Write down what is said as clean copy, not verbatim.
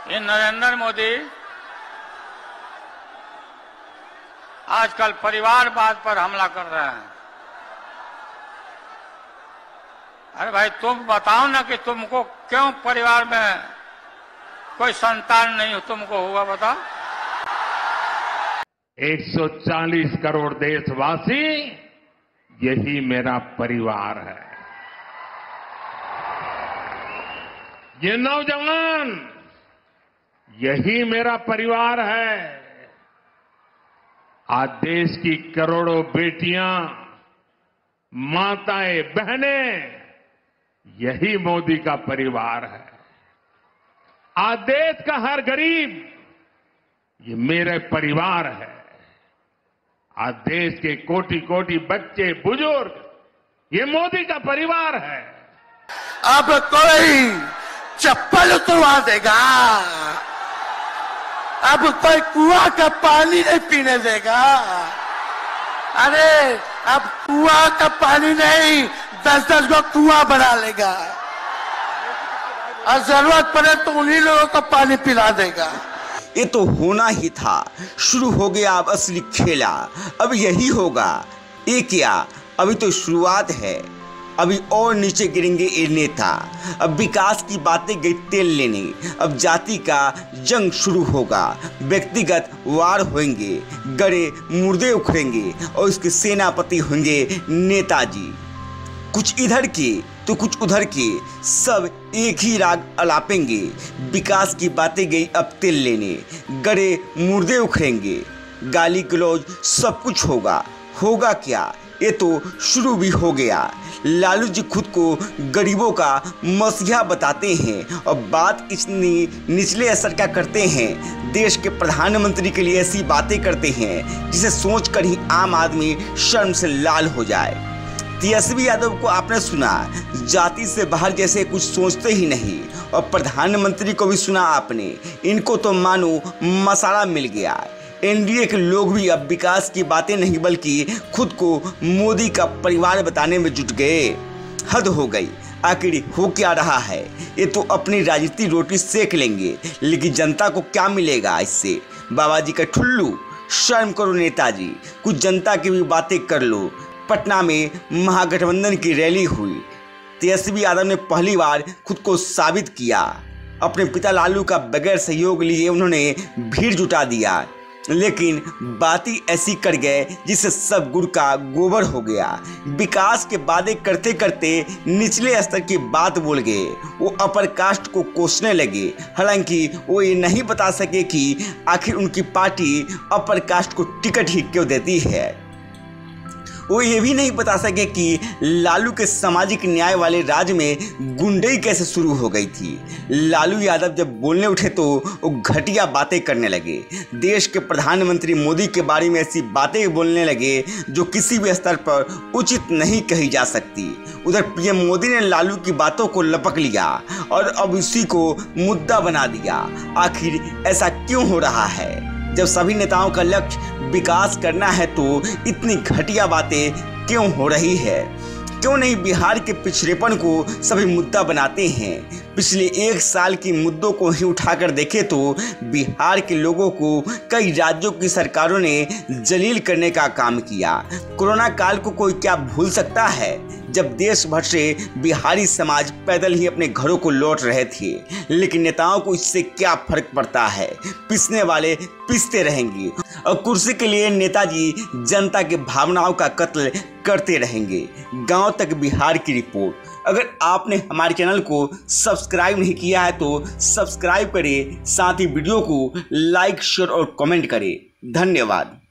ये नरेंद्र मोदी आजकल परिवारवाद पर हमला कर रहे हैं। अरे भाई तुम बताओ ना कि तुमको क्यों परिवार में कोई संतान नहीं तुमको हुआ, बताओ। 140 करोड़ देशवासी, यही मेरा परिवार है। ये नौजवान, यही मेरा परिवार है। आज देश की करोड़ों बेटियां, माताएं, बहनें, यही मोदी का परिवार है। आज देश का हर गरीब, ये मेरे परिवार है। आज देश के कोटि कोटि बच्चे, बुजुर्ग, ये मोदी का परिवार है। अब कोई चप्पल उतरवा देगा, अब कोई कुआं का पानी नहीं पीने देगा। अरे अब कुआं का पानी नहीं, 10-10 को कुआं बना लेगा और जरूरत पड़े तो उन्हीं लोगों को पानी पिला देगा। ये तो होना ही था। शुरू हो गया अब असली खेला। अब यही होगा। ये क्या, अभी तो शुरुआत है। अभी और नीचे गिरेंगे ये नेता। अब विकास की बातें गई तेल लेने। अब जाति का जंग शुरू होगा। व्यक्तिगत वार होंगे, गड़े मुर्दे उखड़ेंगे और इसके सेनापति होंगे नेताजी। कुछ इधर के तो कुछ उधर के, सब एक ही राग अलापेंगे। विकास की बातें गई अब तेल लेने, गड़े मुर्दे उखड़ेंगे, गाली गलौज सब कुछ होगा। होगा क्या, ये तो शुरू भी हो गया। लालू जी खुद को गरीबों का मसीहा बताते हैं और बात इतनी निचले असर का करते हैं। देश के प्रधानमंत्री के लिए ऐसी बातें करते हैं जिसे सोचकर ही आम आदमी शर्म से लाल हो जाए। तेजस्वी यादव को आपने सुना, जाति से बाहर जैसे कुछ सोचते ही नहीं। और प्रधानमंत्री को भी सुना आपने, इनको तो मानो मसाला मिल गया। एनडीए के लोग भी अब विकास की बातें नहीं बल्कि खुद को मोदी का परिवार बताने में जुट गए। हद हो गई। आखिर हो क्या रहा है? ये तो अपनी राजनीति रोटी सेक लेंगे, लेकिन जनता को क्या मिलेगा इससे? बाबा जी का ठुल्लू। शर्म करो नेताजी, कुछ जनता की भी बातें कर लो। पटना में महागठबंधन की रैली हुई। तेजस्वी यादव ने पहली बार खुद को साबित किया। अपने पिता लालू का बगैर सहयोग लिए उन्होंने भीड़ जुटा दिया, लेकिन बाती ऐसी कर गए जिससे सब गुड़ का गोबर हो गया। विकास के वादे करते करते निचले स्तर की बात बोल गए। वो अपर कास्ट को कोसने लगे। हालांकि वो ये नहीं बता सके कि आखिर उनकी पार्टी अपर कास्ट को टिकट ही क्यों देती है। वो ये भी नहीं बता सके कि लालू के सामाजिक न्याय वाले राज में गुंडई कैसे शुरू हो गई थी। लालू यादव जब बोलने उठे तो वो घटिया बातें करने लगे। देश के प्रधानमंत्री मोदी के बारे में ऐसी बातें बोलने लगे जो किसी भी स्तर पर उचित नहीं कही जा सकती। उधर पीएम मोदी ने लालू की बातों को लपक लिया और अब इसी को मुद्दा बना दिया। आखिर ऐसा क्यों हो रहा है? जब सभी नेताओं का लक्ष्य विकास करना है तो इतनी घटिया बातें क्यों हो रही है? क्यों नहीं बिहार के पिछड़ेपन को सभी मुद्दा बनाते हैं? पिछले 1 साल की मुद्दों को ही उठाकर देखें तो बिहार के लोगों को कई राज्यों की सरकारों ने जलील करने का काम किया। कोरोना काल को कोई क्या भूल सकता है, जब देश भर से बिहारी समाज पैदल ही अपने घरों को लौट रहे थे। लेकिन नेताओं को इससे क्या फर्क पड़ता है? पिसने वाले पिसते रहेंगे और कुर्सी के लिए नेताजी जनता के भावनाओं का कत्ल करते रहेंगे। गांव तक बिहार की रिपोर्ट। अगर आपने हमारे चैनल को सब्सक्राइब नहीं किया है तो सब्सक्राइब करें, साथ ही वीडियो को लाइक, शेयर और कमेंट करें। धन्यवाद।